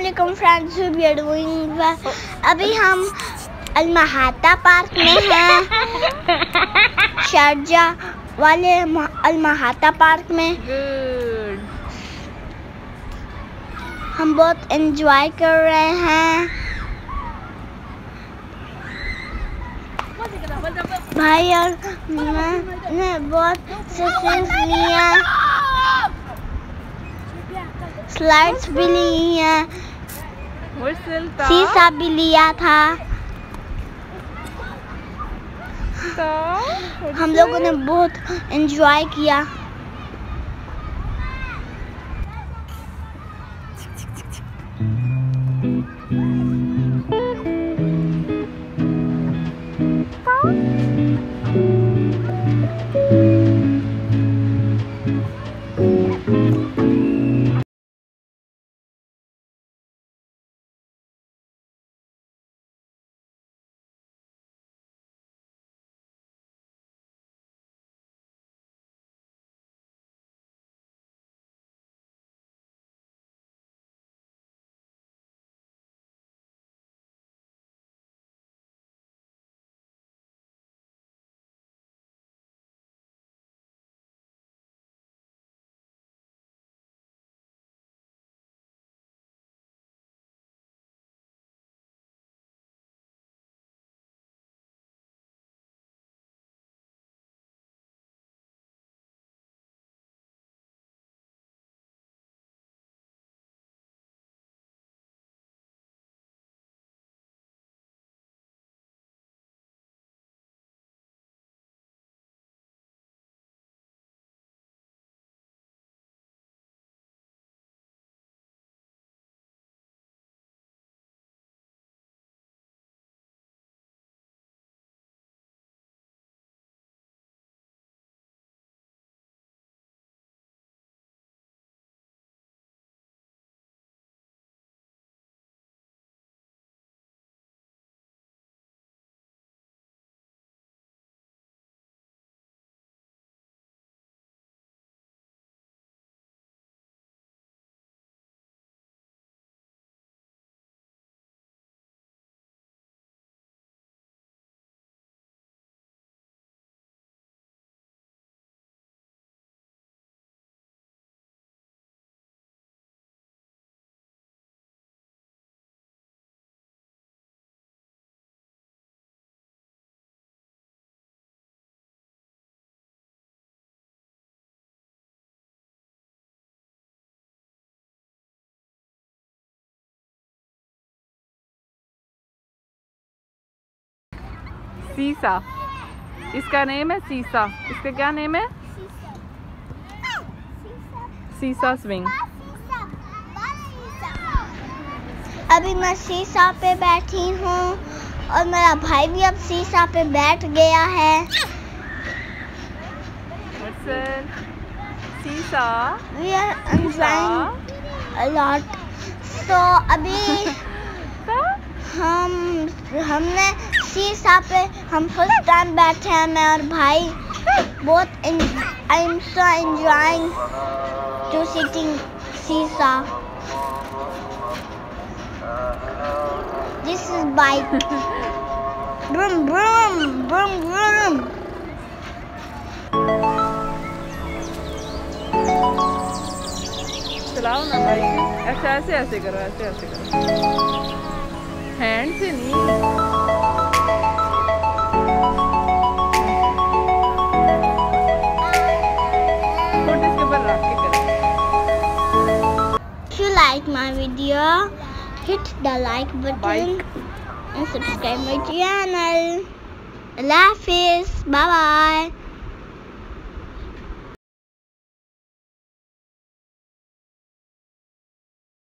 Assalamualaikum friends, we are doing well. अभी हम AlMahatta park में हैं, शारजा वाले AlMahatta पार्क में। गुड। हम बहुत एंजॉय कर रहे हैं। भाई और मैंने बहुत से सीन्स लिए, स्लाइड्स भी ली हैं, शीशा भी लिया था। हम लोगों ने बहुत एंजॉय किया। शीशा, इसका नेम है शीशा। इसका क्या नेम है? शीशा स्विंग। अभी मैं शीशा पे बैठी हूँ और मेरा भाई भी अब शीशा पे बैठ गया है। शीशा। We are enjoying a lot. तो अभी हमने शीशा पे हम फर्स्ट टाइम बैठे हैं, मैं और भाई। बहुत I am so enjoying to sitting शीशा। This is bike. Vroom vroom vroom vroom. चलाओ ना बाइक। अच्छा ऐसे ऐसे करो, ऐसे ऐसे करो, हैंड से नहीं। If you like my video, hit the like button and subscribe my channel. Allah Hafiz. Bye bye.